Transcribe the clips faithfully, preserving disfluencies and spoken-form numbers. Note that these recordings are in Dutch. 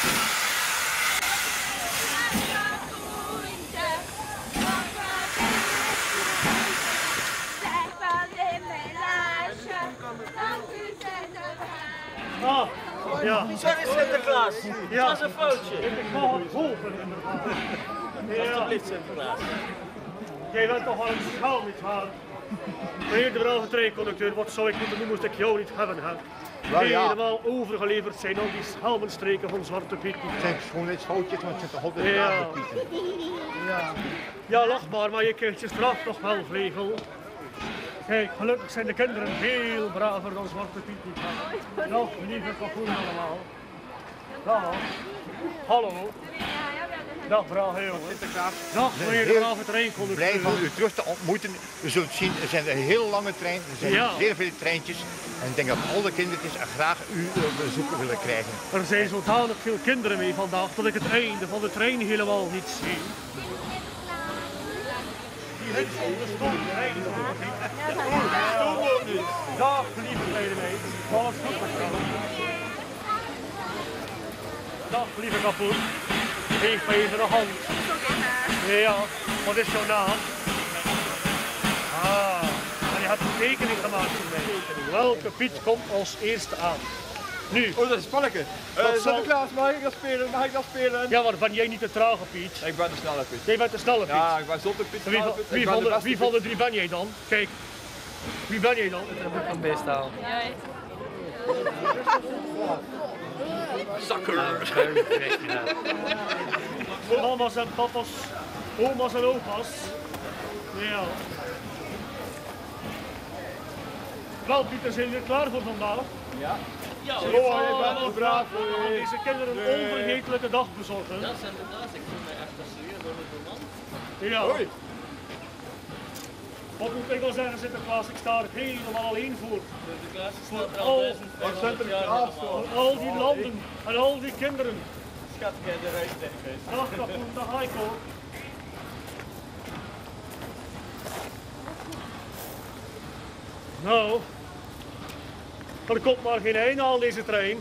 Ah, ja. Sorry Sinterklaas, Ja. dat is een foutje. Ik ga het volgen inderdaad. Ja. Alsjeblieft Sinterklaas. Jij bent toch wel een schaal niet gaan. Meneer de brave treinconducteur, wat zou ik moeten doen moest ik jou niet hebben? Hè? Wel, ja. Helemaal overgeleverd zijn al die schelmenstreken van Zwarte Piet. Het zijn schoonheidsfoutjes, want het zijn toch altijd Ja. brave Pieten. Ja. Ja, lach maar, maar je krijgt je straf nog wel, Vlegel. Kijk, gelukkig zijn de kinderen veel braver dan Zwarte Piet niet. Hè? Dag, lieve kapoen allemaal. Dag. Hallo. Dag, brave jongen. Dag, meneer de brave treinconducteur. Blij van u terug te ontmoeten. U zult zien, er zijn een heel lange trein, er zijn Ja. zeer veel treintjes. En ik denk dat alle kindertjes graag u bezoeken willen krijgen. Er zijn zodanig veel kinderen mee vandaag dat ik het einde van de trein helemaal niet zie. Die heeft de stoel rijden. Dag, lieve kleine meid. Alles goed met jou? Dag, lieve kapoen. Geef me even een hand. Ja, wat is jouw naam? Ah, en je hebt een tekening gemaakt voor mij. Welke Piet komt als eerste aan? Nu. Oh, dat is spannetje. Uh, Dat zal- Sinterklaas, mag ik dat spelen? Mag ik dat spelen? Ja, maar ben jij niet de trage Piet? Ik ben de snelle Piet. Jij bent de snelle Piet. Ja, ik ben zonder Piet. Wie, van, wie, van de, wie van de drie ben jij dan? Kijk, wie ben jij dan? Van beestaal. zakker. Mama's en papa's, oma's en opa's. Ja. Wel, Pieter, zijn jullie klaar voor vandaag? Ja. Ja, Zo, Oh, je allemaal bent zo braaf, voor hoor. deze kinderen een Nee. onvergetelijke dag bezorgen. dat is inderdaad, ik voel me echt als serieus door de man. Ja. Hoi. Wat moet ik wel zeggen, Sinterklaas? Ik sta er helemaal alleen voor. Sinterklaas Voor staat er al, al duizend Wat vijfhonderd jaar Sinterklaas normaal. voor al die landen en al die kinderen. Schat, jij de reis dicht is. Dag kapoen, dag Heiko. Nou, er komt maar geen einde aan deze trein.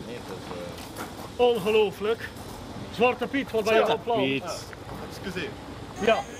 Ongelooflijk. Zwarte Piet, wat ben je van plan? Excuseer. Ja,